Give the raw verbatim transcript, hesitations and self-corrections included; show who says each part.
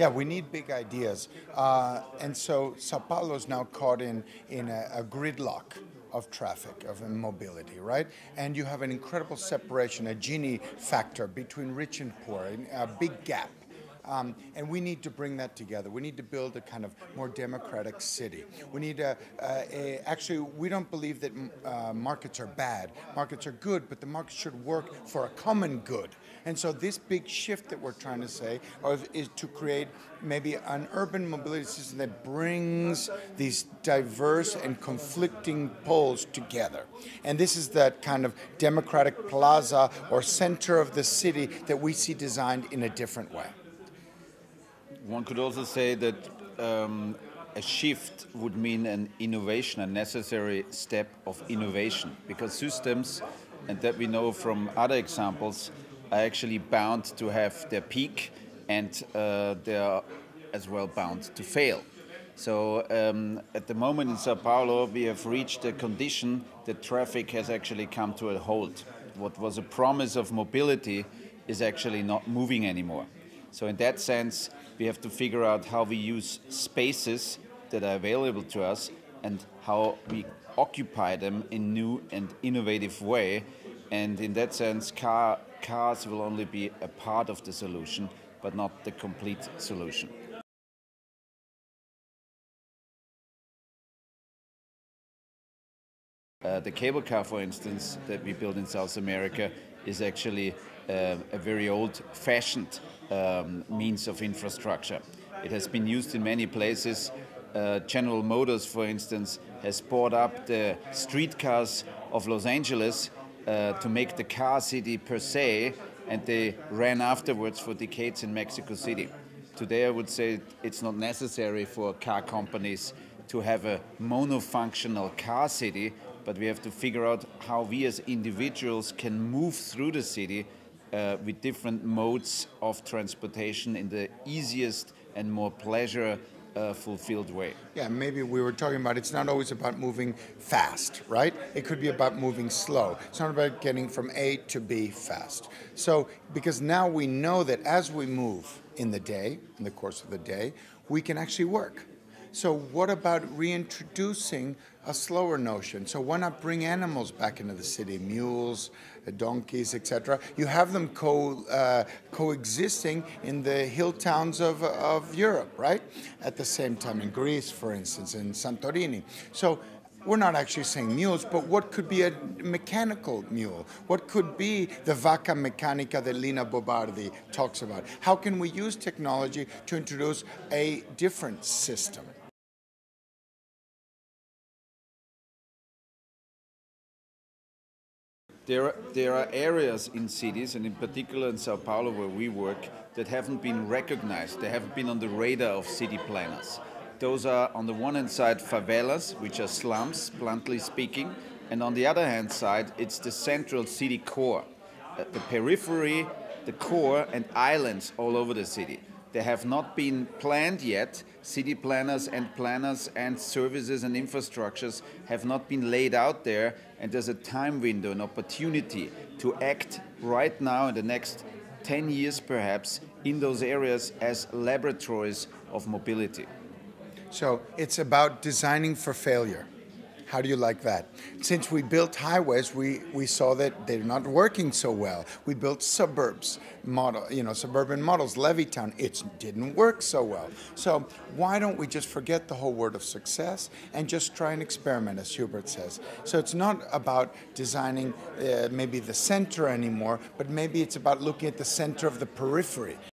Speaker 1: Yeah, we need big ideas. Uh, and so Sao Paulo is now caught in, in a, a gridlock of traffic, of mobility, right? And you have an incredible separation, a Gini factor between rich and poor, a big gap. Um, and we need to bring that together. We need to build a kind of more democratic city. We need a, a, a actually, we don't believe that uh, markets are bad. Markets are good, but the market should work for a common good. And so this big shift that we're trying to say is to create maybe an urban mobility system that brings these diverse and conflicting poles together. And this is that kind of democratic plaza or center of the city that we see designed in a different way.
Speaker 2: One could also say that um, a shift would mean an innovation, a necessary step of innovation, because systems, and that we know from other examples, are actually bound to have their peak, and uh, they are as well bound to fail. So um, at the moment in Sao Paulo, we have reached a condition that traffic has actually come to a halt. What was a promise of mobility is actually not moving anymore. So in that sense, we have to figure out how we use spaces that are available to us and how we occupy them in new and innovative way. And in that sense, car, cars will only be a part of the solution, but not the complete solution. Uh, the cable car, for instance, that we built in South America is actually uh, a very old-fashioned um, means of infrastructure. It has been used in many places. Uh, General Motors, for instance, has bought up the streetcars of Los Angeles uh, to make the car city per se, and they ran afterwards for decades in Mexico City. Today I would say it's not necessary for car companies to have a monofunctional car city, but we have to figure out how we as individuals can move through the city uh, with different modes of transportation in the easiest and more pleasure uh, fulfilled way.
Speaker 1: Yeah, maybe we were talking about it's not always about moving fast, right? It could be about moving slow. It's not about getting from A to B fast. So, because now we know that as we move in the day, in the course of the day, we can actually work. So what about reintroducing a slower notion? So why not bring animals back into the city, mules, donkeys, et cetera? You have them co, uh, coexisting in the hill towns of, of Europe, right? At the same time, in Greece, for instance, in Santorini. So we're not actually saying mules, but what could be a mechanical mule? What could be the vacca meccanica that Lina Bobardi talks about? How can we use technology to introduce a different system?
Speaker 2: There are, there are areas in cities, and in particular in Sao Paulo where we work, that haven't been recognized. They haven't been on the radar of city planners. Those are, on the one hand side, favelas, which are slums, bluntly speaking, and on the other hand side, it's the central city core. Uh, the periphery, the core, and islands all over the city. They have not been planned yet. City planners and planners and services and infrastructures have not been laid out there, and there's a time window, an opportunity to act right now in the next ten years perhaps in those areas as laboratories of mobility.
Speaker 1: So it's about designing for failure. How do you like that? Since we built highways, we, we saw that they're not working so well. We built suburbs, model, you know, suburban models, Levittown. It didn't work so well. So why don't we just forget the whole word of success and just try and experiment, as Rupert says? So it's not about designing uh, maybe the center anymore, but maybe it's about looking at the center of the periphery